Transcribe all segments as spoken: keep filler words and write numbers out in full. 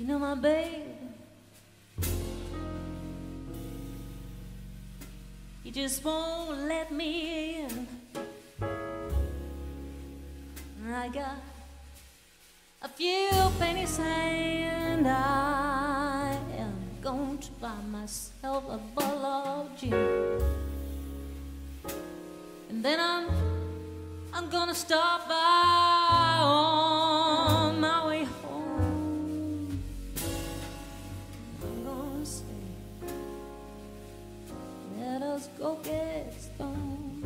know, my baby, you just won't let me in. I got a few pennies and I am going to buy myself a bottle of gin. And then I'm I'm gonna stop by on my way home. I'm gonna say, let us go get stoned.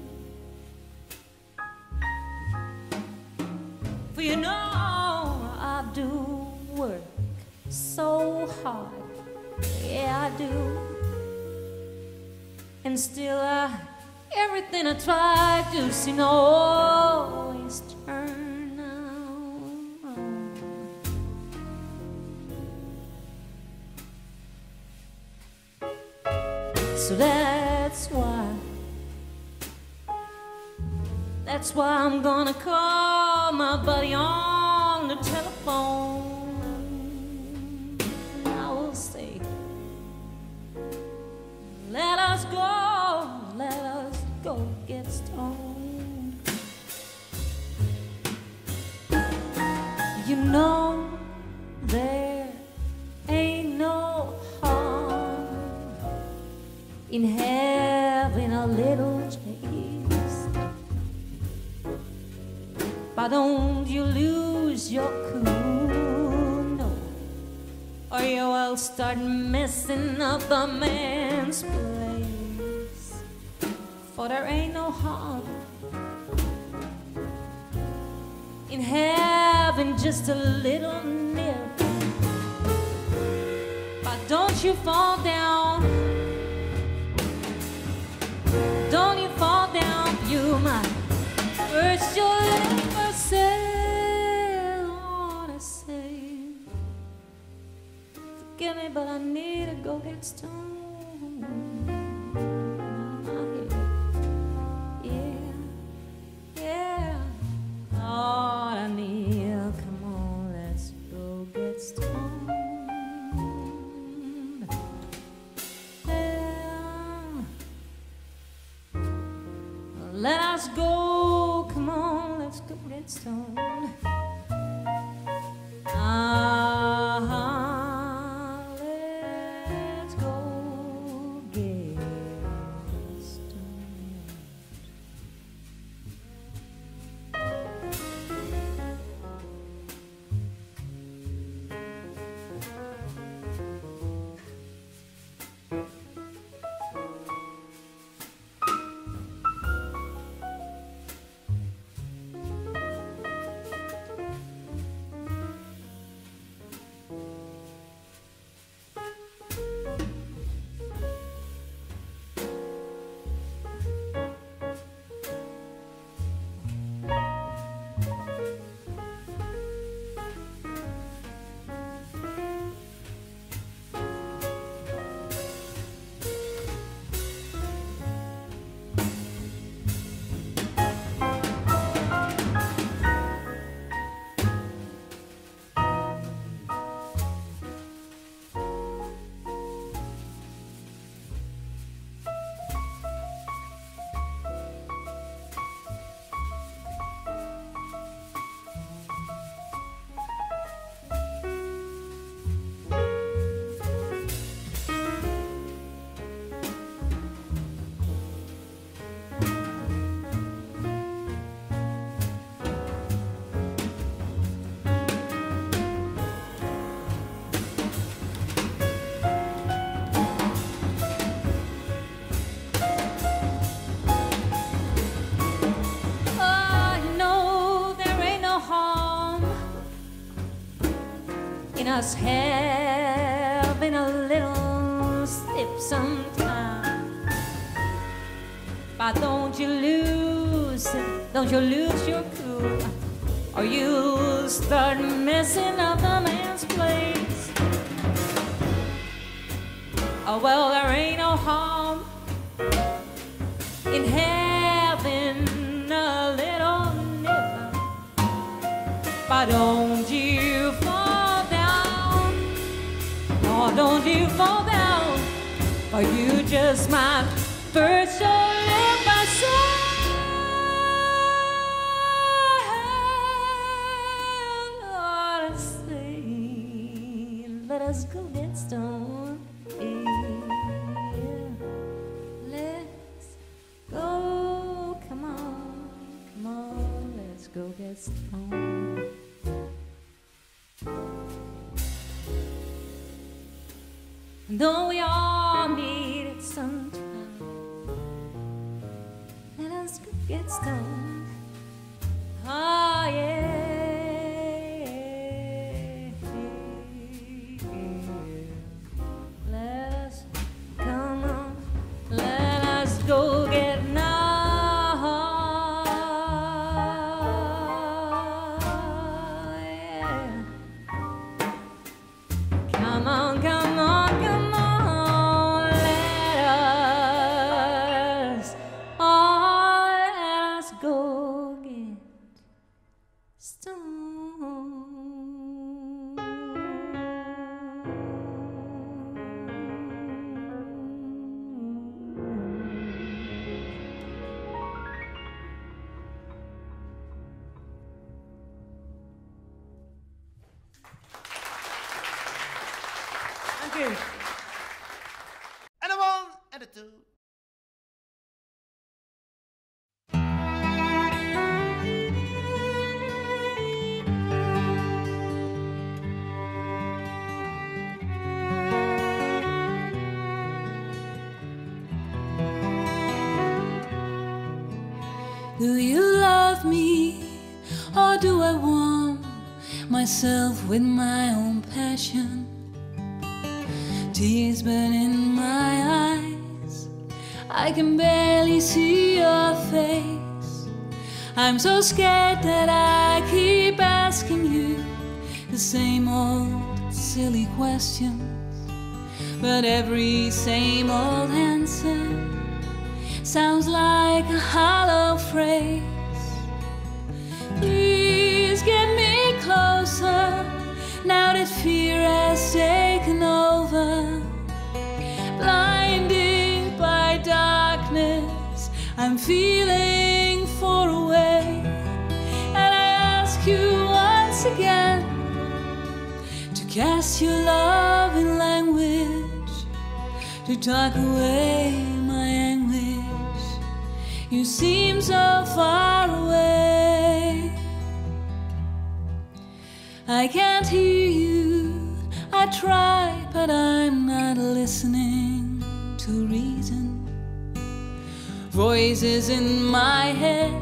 For you know I do work so hard, yeah I do. And still I, everything I try to seem to always turn out. So that's why, that's why I'm gonna call my buddy on the telephone. I will say, let us go, let us go get stoned. You know there ain't no harm in having a little taste, but don't you lose your cool, no, or you will start messing up a man's place. For there ain't no harm in having just a little nip, but don't you fall down, don't you fall down, you might hurt your liver. Say, Lord, I say, forgive me, but I need to go get stoned. Let us go, come on, let's go get stoned. Ah, let's go get stoned. Us having a little sip sometime, but don't you lose it, don't you lose your cool, or you'll start messing up the man's place. Oh well, there ain't no harm in having a little nip, but don't you fall down, Are you just my first show if I say what I say? Let us go get stoned. Yeah. Let's go. Come on, come on. Let's go get stoned. Though we all need it sometime, let us go get stoned. Oh yeah. Let us, come on, let us go get now. Yeah. Come on, come on. Thank you. And a one, and a two. Do you love me, or do I warm myself with my own passion? Tears burn in my eyes, I can barely see your face. I'm so scared that I keep asking you the same old silly questions, but every same old answer sounds like a hollow phrase. Please get me closer now that fear has taken over. Blinded by darkness, I'm feeling far away, and I ask you once again to cast your love in language, to talk away my anguish. You seem so far away. I can't hear you, I try, but I'm not listening to reason. Voices in my head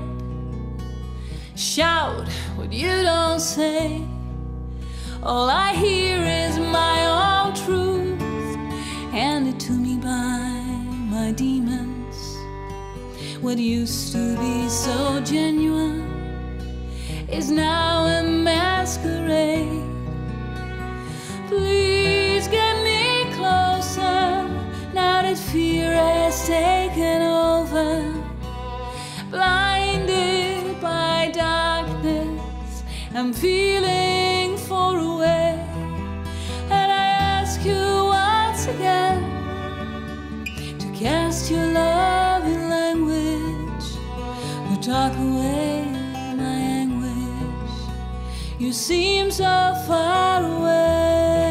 shout what you don't say. All I hear is my own truth, handed to me by my demons. What used to be so genuine is now a masquerade. Please get me closer now that fear has taken over. Blinded by darkness, I'm feeling far away, and I ask you once again to cast your love in language, to talk away my anguish. You seem so far away.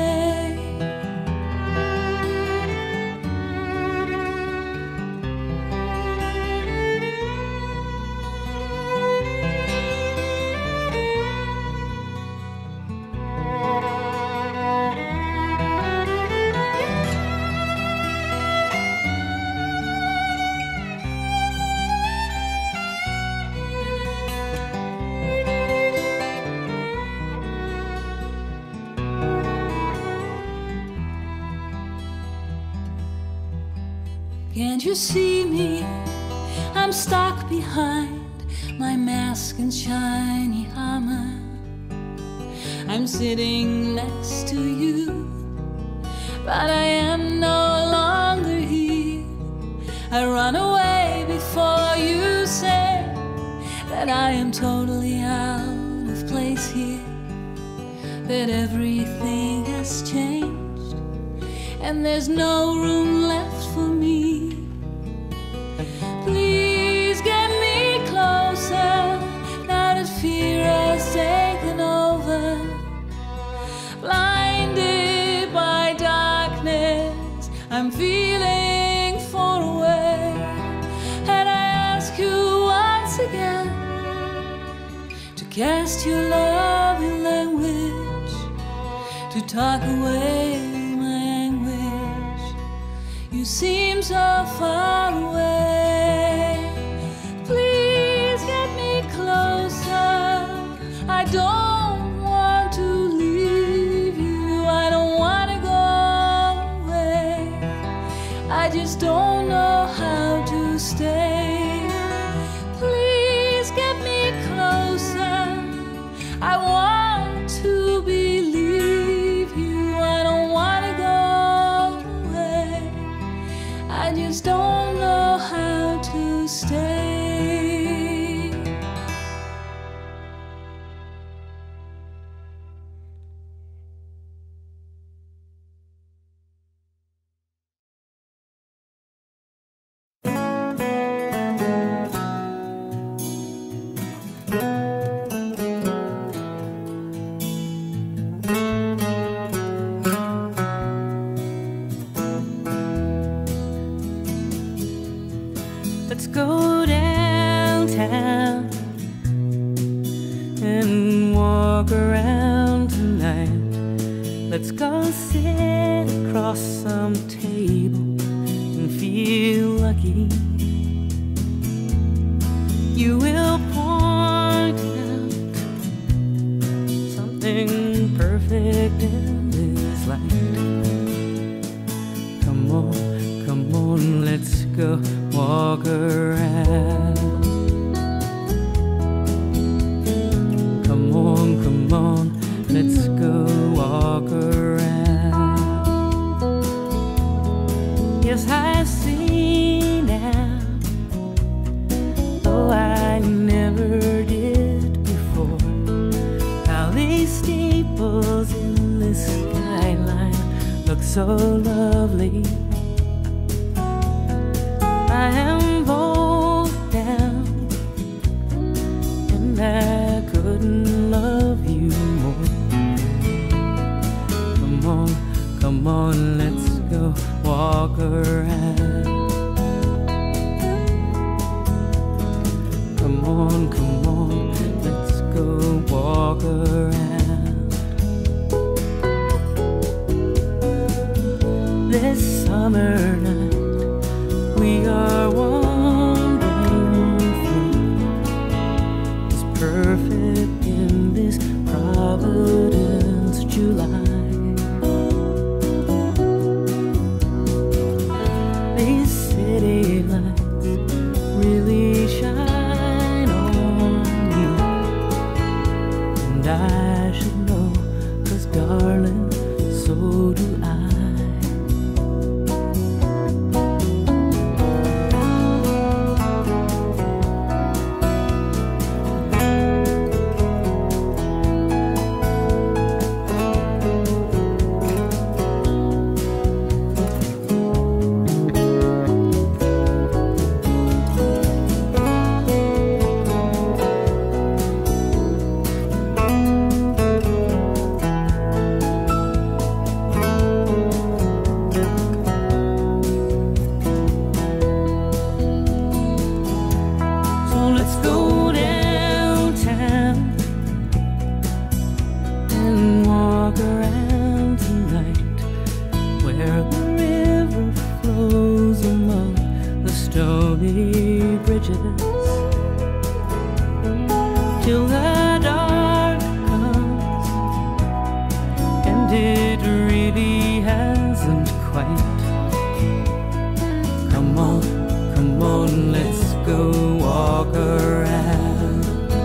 Can't you see me? I'm stuck behind my mask and shiny armor. I'm sitting next to you, but I am no longer here. I run away before you say that I am totally out of place here, that everything has changed and there's no room left for me. Please get me closer now that fear has taken over. Blinded by darkness, I'm feeling far away. And I ask you once again to cast your loving language, to talk away my anguish. You seem so far away. Please get me closer. I don't want to leave you. I don't want to go away. I just don't know how to stay. Please get me closer. I want to believe you. I don't want to go away. I just don't know how to stay. Let's go downtown and walk around tonight. Let's go sit across some table and feel lucky. You will point out something perfect in this light. Come on, come on, let's go walk around. Come on, come on, let's go walk around. Yes, I see now, though I never did before, how these steeples in the skyline look so lovely. I am bold down, and I couldn't love you more. Come on, come on, let's go walk around. Come on, come on, let's go walk around. This summer night we are wandering through is perfect in this Providence July. These city lights really shine on you, and I should know, 'cause darling, so do I. Till the dark comes, and it really hasn't quite. Come on, come on, let's go walk around.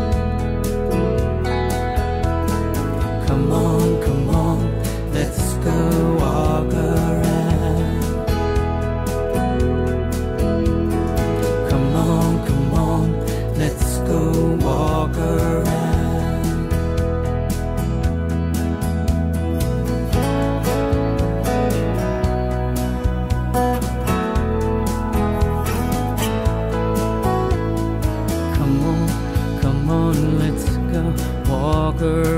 Come on, come on, let's go walk around. Come on, come on, let's go walk around. walk around